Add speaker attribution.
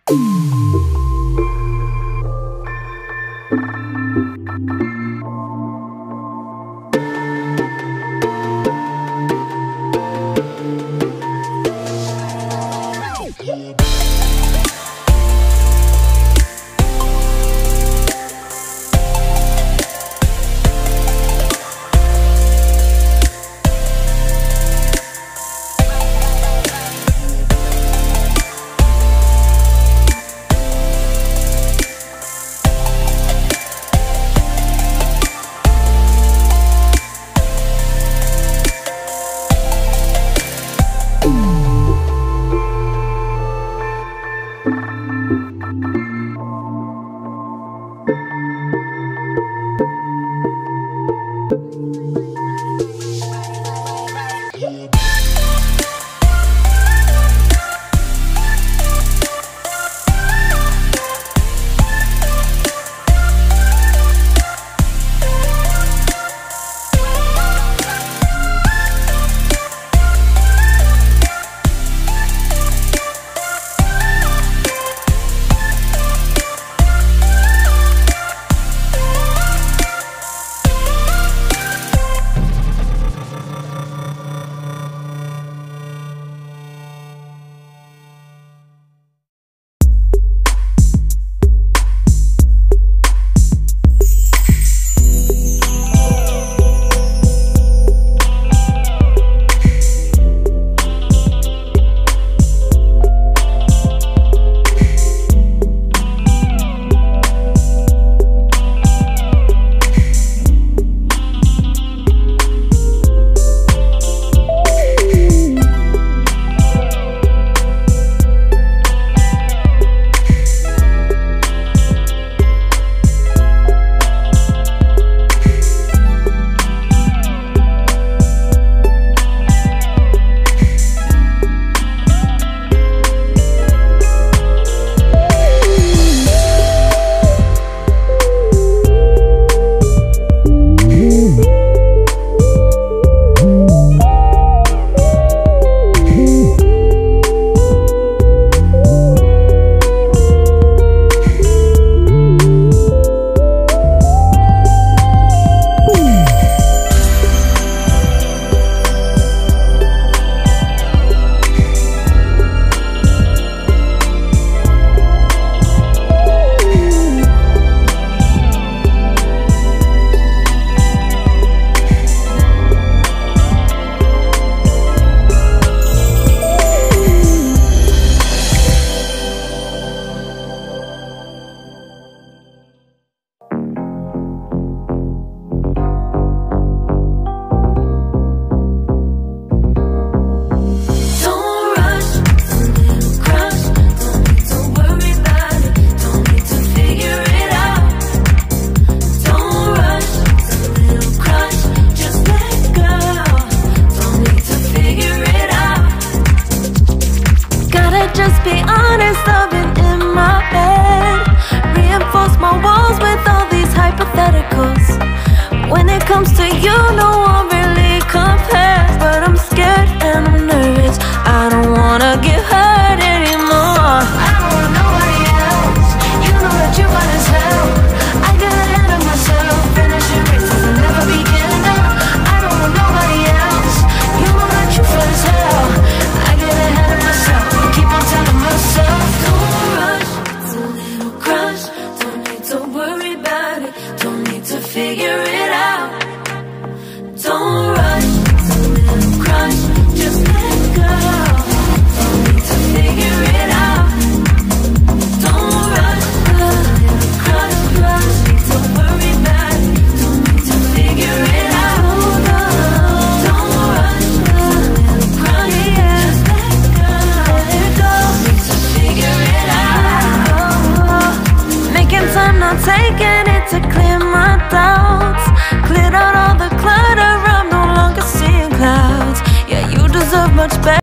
Speaker 1: comes to you, no one really compares. But I'm scared and I'm nervous, I don't wanna get hurt anymore. I don't want nobody else, you know that you fine as hell. I got ahead of myself, finishing races and never begin now. I don't want nobody else, you know that you fine as hell. I get ahead of myself, keep on telling myself, don't rush, it's a little crush. Don't need to worry about it, don't need to figure it out. Don't rush, it's a little crush, just let go. Don't need to figure it out. Don't rush, a little crush, need to worry about it. Don't need to figure it out. Don't rush, a little crush, just let go. Don't need to figure it out. Making time, not taking it to